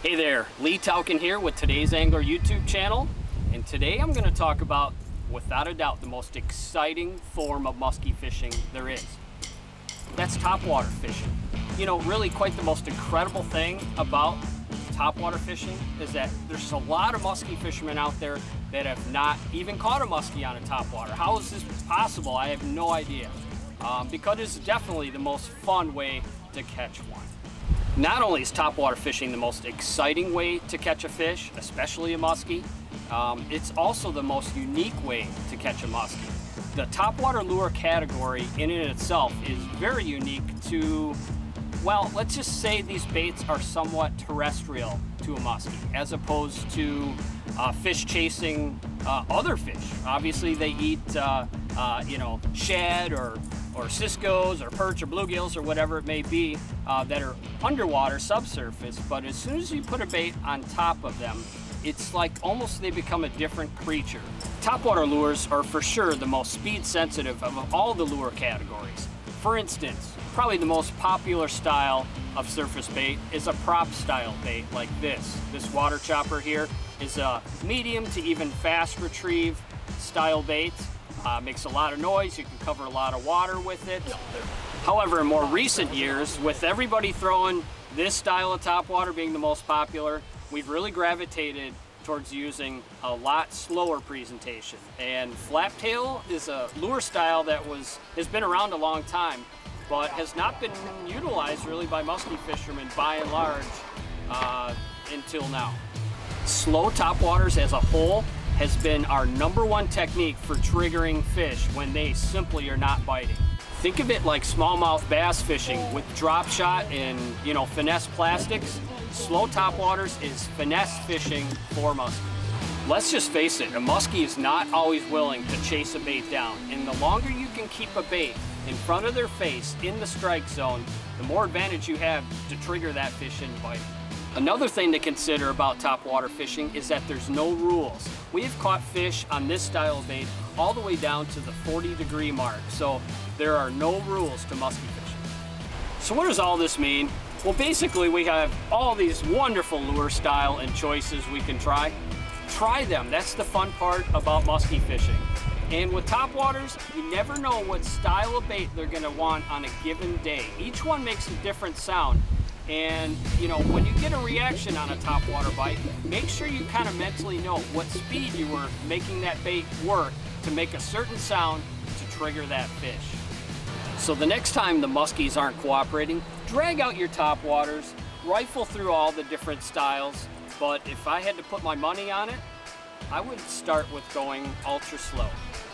Hey there, Lee Tauken here with today's Angler YouTube channel, and today I'm going to talk about, without a doubt, the most exciting form of musky fishing there is. That's topwater fishing. You know, really quite the most incredible thing about topwater fishing is that there's a lot of musky fishermen out there that have not even caught a muskie on a topwater. How is this possible? I have no idea. Because it's definitely the most fun way to catch one. Not only is topwater fishing the most exciting way to catch a fish, especially a muskie, it's also the most unique way to catch a muskie. The topwater lure category in and itself is very unique to, well, let's just say these baits are somewhat terrestrial to a muskie, as opposed to fish chasing other fish. Obviously they eat, you know, shad or ciscos or perch or bluegills or whatever it may be that are underwater, subsurface, but as soon as you put a bait on top of them, it's like almost they become a different creature. Topwater lures are for sure the most speed sensitive of all the lure categories. For instance, probably the most popular style of surface bait is a prop style bait like this. This water chopper here is a medium to even fast retrieve style bait. Makes a lot of noise, you can cover a lot of water with it. However, in more recent years, with everybody throwing this style of topwater being the most popular, we've really gravitated towards using a lot slower presentation. And flaptail is a lure style that has been around a long time, but has not been utilized really by musky fishermen by and large until now. Slow topwaters as a whole has been our #1 technique for triggering fish when they simply are not biting. Think of it like smallmouth bass fishing with drop shot and, you know, finesse plastics. Slow topwaters is finesse fishing for muskies. Let's just face it, a muskie is not always willing to chase a bait down, and the longer you can keep a bait in front of their face in the strike zone, the more advantage you have to trigger that fish into biting. Another thing to consider about topwater fishing is that there's no rules. We have caught fish on this style of bait all the way down to the 40-degree mark, so there are no rules to musky fishing. So what does all this mean? Well, basically we have all these wonderful lure style and choices we can try. Try them, that's the fun part about musky fishing. And with topwaters, you never know what style of bait they're gonna want on a given day. Each one makes a different sound. And, you know, when you get a reaction on a topwater bite, make sure you kind of mentally know what speed you were making that bait work to make a certain sound to trigger that fish. So the next time the muskies aren't cooperating, drag out your topwaters, rifle through all the different styles, but if I had to put my money on it, I would start with going ultra slow.